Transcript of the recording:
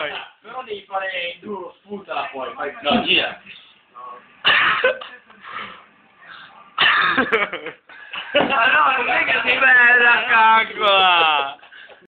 Però devi fare il duro, sputala poi, fai no, gira. Ma no, non è che sei bella, caccola!